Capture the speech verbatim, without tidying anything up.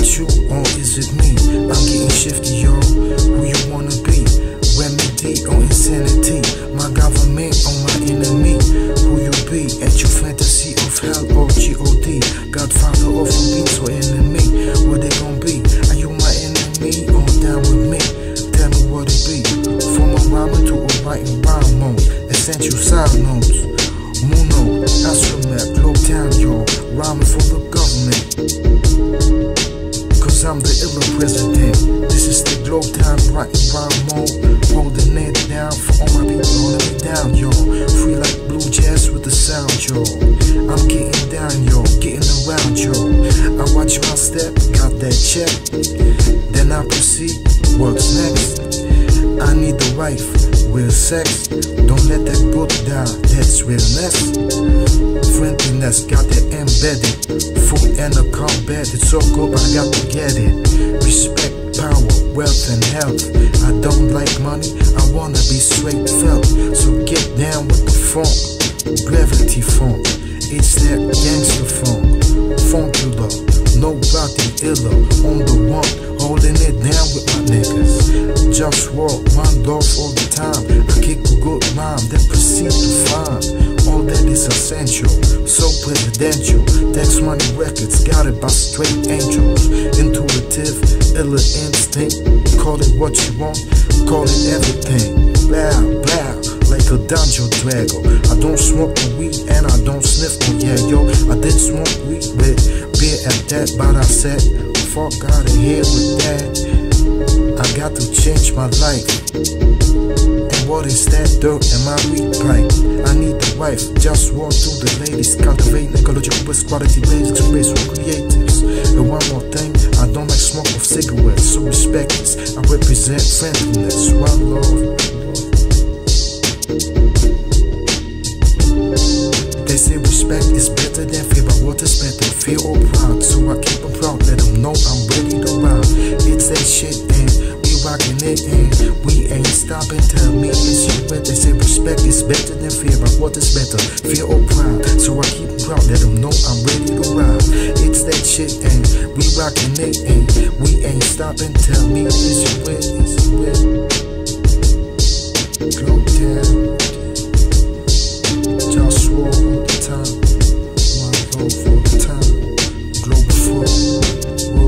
it you or is it me? I'm getting shifty, yo. Who you wanna be? Remedy or insanity? My government or my enemy? Who you be? At your fantasy of hell or G O D? Godfather of a beast or enemy? What they gon' be? Are you my enemy or down with me? Tell me what it be. From a rhyming to a writing rhyme mode. Essential sound notes. Muno, Astronaut, Globe Town, yo. Rhyming for the government. Cause I'm the iller president. This is the Globe Town writing rhyme mode. Holding it down for all my people holding me down, yo. Free like blue jazz with the sound, yo. I'm getting down, yo. Getting around, yo. I watch my step, got that check. Then I proceed, what's next? I need a wife, real sex. Don't let that book die, that's realness. Friendliness, got it embedded. Food and a combat, it's so good, I got to get it. Respect, power, wealth and health. I don't like money, I wanna be straight felt. So get down with the funk, gravity funk. It's that gangster funk, funkular. Nobody iller, on the one, holding it down with my niggas. Just walk, my love all the time. I kick a good rhyme, then proceed to find all that is essential, so presidential. Tax Money Records, got it by straight angels. Intuitive, iller instinct. Call it what you want, call it everything. Blah, blah, like a dungeon drago. I don't smoke the weed and I don't sniff the yeah, yo. I did smoke weed with beer at that, but I said, fuck out of here with that. I got to change my life. And what is that dirt in my weed pipe? I need a wife, just walk through the ladies. Cultivate ecological with quality basics, space for creatives. And one more thing, I don't like smoke of cigarettes, so respect this. I represent friendliness, one love. They say respect is better than fear, but what is better, fear or proud? So I keep them proud, let them know I'm ready to ride. It's that shit and we rockin' it and we ain't stopping. Tell me is you wet? They say respect is better than fear, but what is better, fear or pride? So I keep them proud, let them know I'm ready to ride. It's that shit and we rockin' it and we ain't stopping. Tell me is you wet? Is you wet? Globe Town. Just walk all the time, one love all the time. Global full,